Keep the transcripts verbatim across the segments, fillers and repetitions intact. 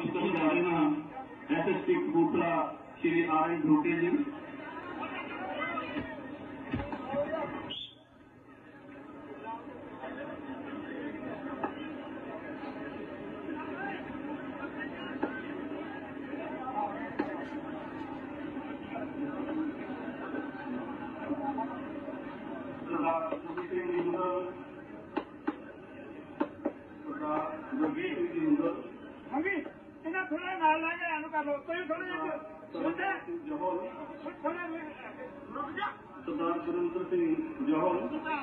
पुष्कर जा रहे हैं S S P Kapurthala Shri R N Dhote ji. Sardar Surendra Singh Johar,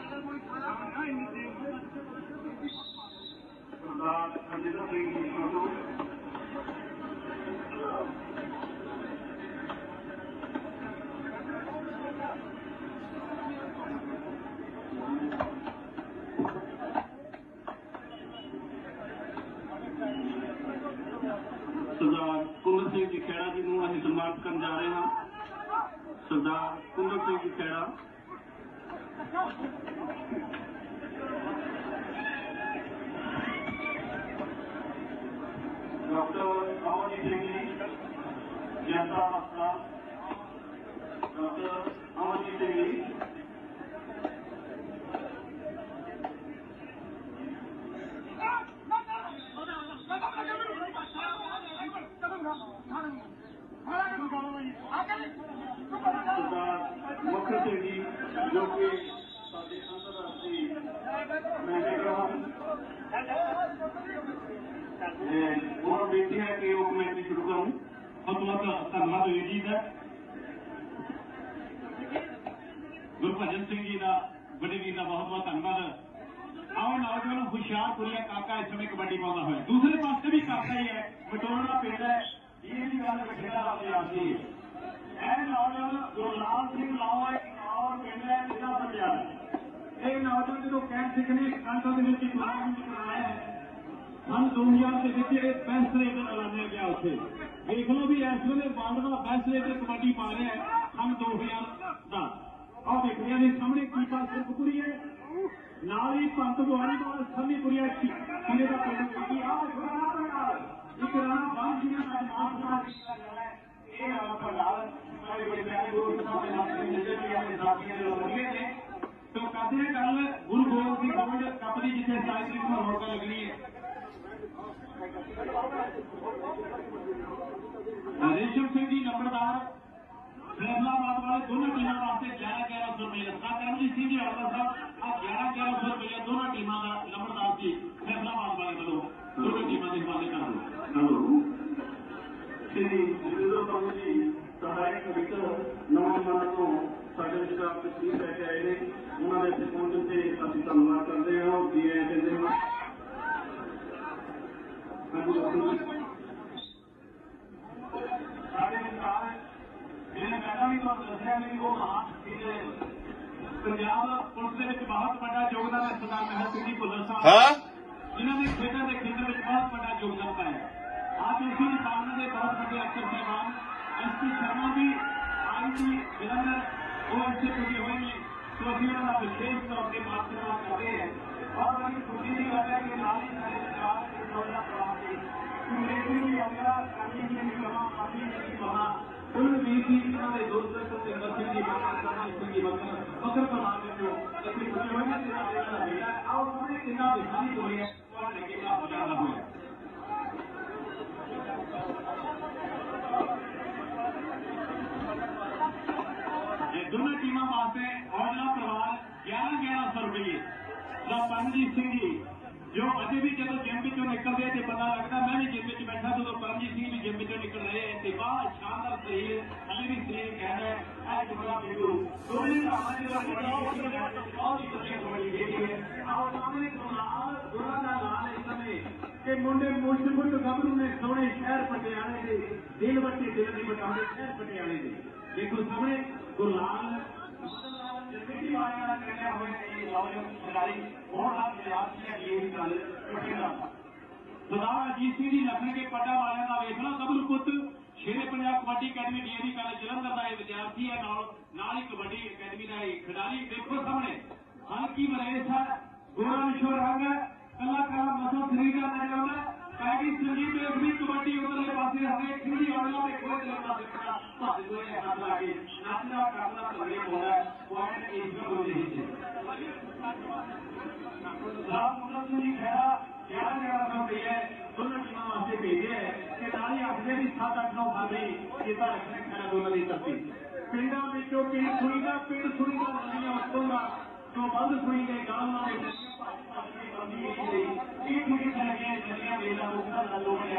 Sardar Harjinder Singh Sandhu, Sardar Kundar Singh ji Khera ji को अभी सम्मानित करने जा रहे हैं। सरदार कुंदर सिंह जी खेड़ा, डॉक्टर अमरजीत सिंह जी जनता अस्पताल, डॉक्टर अमरजीत सिंह जी, सरदार मक्खन सिंह जी जो कि अंतरराष्ट्रीय और बेटी है कि वो कमेटी शुरू करूँ। बहुत बहुत धन्यवाद वीर जी का, गुरभजन सिंह जी का, बड़े वीर का बहुत बहुत धन्यवाद। आओ नौजवान हुशियारपुरिया काका इस समय कबड्डी पाता है, दूसरे पास भी काका ही है, बटोरना पिंड है, ये भी गल बठेरा आती है। नौजवान गुरलाल सिंह लाओ और पिंड है जिला पटियाला। एक नौजवान जो कैंप सिखने कांटों के टूर्नामेंट कराया है, हम दो हजार के बेस्ट रेटर लाने गया उसे देख लो भी इस वे वर्ल्ड का बेस्ट रेटर कबड्डी पा रहे हैं हम दो हजार दस। और देखने के सामने कीपा सिर्फपुरी है, नाल ही पंत बुआरी बाल समीपुरिया किले का पिंड एक राणा बाल जी का तो कहते हैं कल गुरु गोबिंद सिंह गोल्ड कप की जिसे सताईस तरीक को रौनक लगनी है। रेशम सिंह जी नंबरदार फैसलाबाद वाले दोनों टीमों वास्ते ग्यारह ग्यारह सौ रुपये, करमजीत सिंह जी हरदा साहब आ ग्यारह ग्यारह सौ रुपये दोनों टीमों का नंबरदार जी फैसलाबाद वाले वालों दोनों टीमों के हवाले कर दो। श्री जितेंद्र प्रभु जी सहायक कमिश्नर नौजवानों को साढ़े स्टाफ तस्वीर लेके आए हैं, उन्होंने इतने पहुंचने से अभी धन्यवाद करते हैं और जी कहते हैं। साढ़े विस्तार मैंने पहला भी तो दसिया नहीं वो पंजाब पुलिस के बहुत बड़ा योगदान है सरदार महल सिंह जी भुल्लर साहब, जिन्होंने खेलों के क्षेत्र में बहुत बड़ा योगदान पाया। आज इसी सामने के बहुत बड़े अफसर साहबान एस पी शर्मा भी आई थी जलंधर, वो इससे जुड़े हुए हैं, तो अभी उन्होंने विशेष तौर पर बात करना चाहते हैं। और बड़ी खुशी की बात है कि नाली सारे सरकार के योजना प्रभावी अंग्रेजी की अगला कानून की कमा काफी नहीं बना उन वीर जी उन्होंने दोस्त सिंगर सिंह जी करमजीत सिंह जी मकर प्रधान जो अपनी खुशी होने से और उन्होंने कितना विधानी हो रही है और लेकिन आप ज्यादा हुए दोनों टीमों वास्ते औजला परिवार ग्यारह ग्यारह सौ रुपये। परमजीत सिंह जी जो अभी भी जो जिम चो निकलते हैं पता लगता मैं भी जिम बैठा तो परमजीत सिंह भी जिम चो निकल रहे हैं, बहुत शानदार शरीर अभी भी शरीर कह रहे हैं मुंडे मुठ मुठ गबरू ने सोने शहर पटियाले के दिल बच्चे दिल की बटाने शहर पटियाले के देखो सामने गुरलाल सरदार अजीत सिंह जी लखन के पटा वाले का वेखना गबरू पुत शेरे Punjab kabaddi academy DAV college Jalandhar का विद्यार्थी है, नाल ही कबड्डी अकेडमी का खिडारी देखो सामने हल्की मरेस है, गोरा शोर रंग है, कला कला मसल शरीर का नजर है, पैगी संजीव कबड्डी पासे हमें खिड़ी वालों में कोई लगता दिखता पासे कोई हाथ लागे नाचना करना तगड़े होता है पॉइंट एक में हो रही है राम मुद्रा जी खैरा ग्यारह ग्यारह सौ रुपये दोनों टीमों वास्ते भेजे है कि नाली आखिर भी सात आठ नौ खाली चेता रखने खैरा दोनों की तरफी पिंडा में जो पिंड सुनी का पिंड सुनी का नदियां उत्तों का जो बंद सुनी के गांव में एक ठीक लगे नदियां मेला मुक्ता लोग